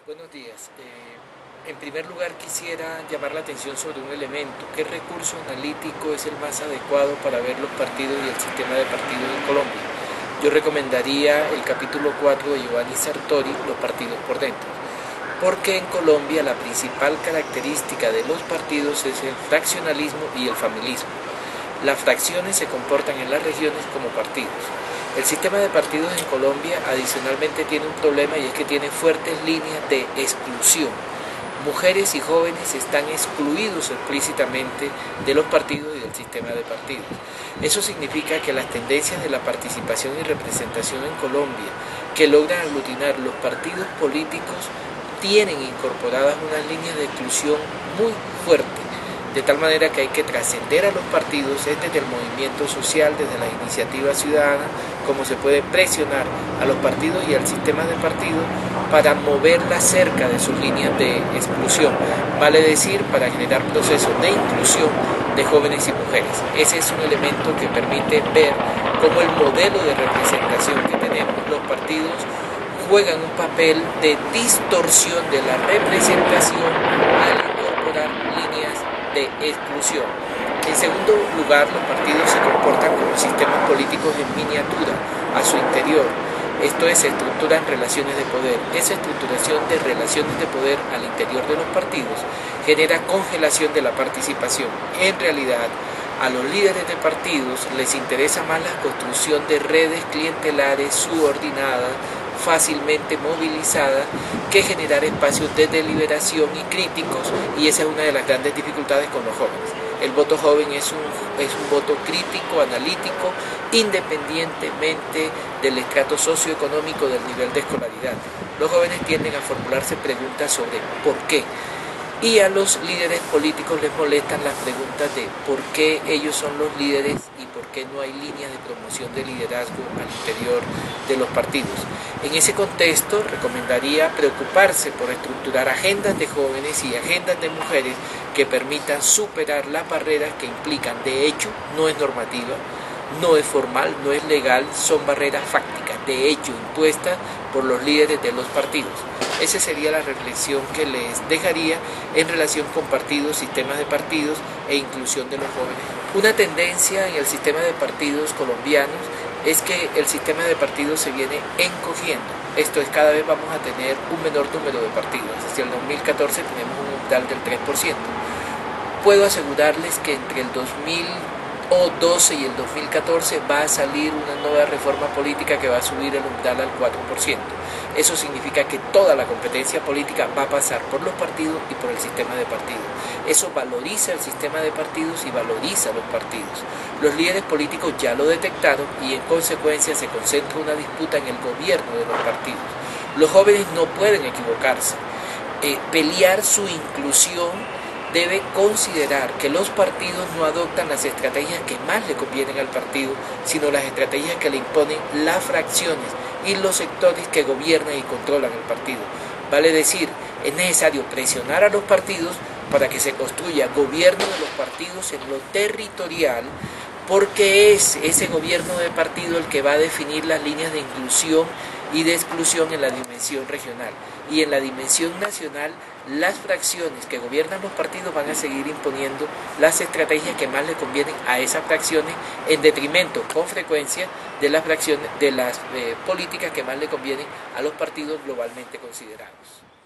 Buenos días. En primer lugar quisiera llamar la atención sobre un elemento. ¿Qué recurso analítico es el más adecuado para ver los partidos y el sistema de partidos en Colombia? Yo recomendaría el capítulo 4 de Giovanni Sartori, Los partidos por dentro. Porque en Colombia la principal característica de los partidos es el fraccionalismo y el familismo. Las fracciones se comportan en las regiones como partidos. El sistema de partidos en Colombia adicionalmente tiene un problema, y es que tiene fuertes líneas de exclusión. Mujeres y jóvenes están excluidos explícitamente de los partidos y del sistema de partidos. Eso significa que las tendencias de la participación y representación en Colombia, que logran aglutinar los partidos políticos, tienen incorporadas unas líneas de exclusión muy fuertes, de tal manera que hay que trascender a los partidos desde el movimiento social, desde la iniciativa ciudadana, como se puede presionar a los partidos y al sistema de partidos para moverla cerca de sus líneas de exclusión, vale decir, para generar procesos de inclusión de jóvenes y mujeres. Ese es un elemento que permite ver cómo el modelo de representación que tenemos los partidos juegan un papel de distorsión de la representación al incorporar líneas de exclusión. En segundo lugar, los partidos se comportan como sistemas políticos en miniatura a su interior. Esto es, se estructuran relaciones de poder. Esa estructuración de relaciones de poder al interior de los partidos genera congelación de la participación. En realidad, a los líderes de partidos les interesa más la construcción de redes clientelares subordinadas, fácilmente movilizadas, que generar espacios de deliberación y críticos, y esa es una de las grandes dificultades con los jóvenes. El voto joven es un voto crítico, analítico, independientemente del estrato socioeconómico, del nivel de escolaridad. Los jóvenes tienden a formularse preguntas sobre ¿por qué? Y a los líderes políticos les molestan las preguntas de por qué ellos son los líderes y por qué no hay líneas de promoción de liderazgo al interior de los partidos. En ese contexto, recomendaría preocuparse por estructurar agendas de jóvenes y agendas de mujeres que permitan superar las barreras que implican, de hecho, no es normativa, no es formal, no es legal, son barreras fácticas, de hecho, impuestas por los líderes de los partidos. Esa sería la reflexión que les dejaría en relación con partidos, sistemas de partidos e inclusión de los jóvenes. Una tendencia en el sistema de partidos colombianos es que el sistema de partidos se viene encogiendo. Esto es, cada vez vamos a tener un menor número de partidos. Hacia el 2014 tenemos un umbral del 3%. Puedo asegurarles que entre el 2012 y el 2014 va a salir una nueva reforma política que va a subir el umbral al 4%. Eso significa que toda la competencia política va a pasar por los partidos y por el sistema de partidos. Eso valoriza el sistema de partidos y valoriza los partidos. Los líderes políticos ya lo detectaron y en consecuencia se concentra una disputa en el gobierno de los partidos. Los jóvenes no pueden equivocarse. Pelear su inclusión debe considerar que los partidos no adoptan las estrategias que más le convienen al partido, sino las estrategias que le imponen las fracciones y los sectores que gobiernan y controlan el partido. Vale decir, es necesario presionar a los partidos para que se construya gobierno de los partidos en lo territorial, porque es ese gobierno de partido el que va a definir las líneas de inclusión y de exclusión en la dimensión regional. Y en la dimensión nacional, las fracciones que gobiernan los partidos van a seguir imponiendo las estrategias que más le convienen a esas fracciones, en detrimento, con frecuencia, de las fracciones, de las políticas que más le convienen a los partidos globalmente considerados.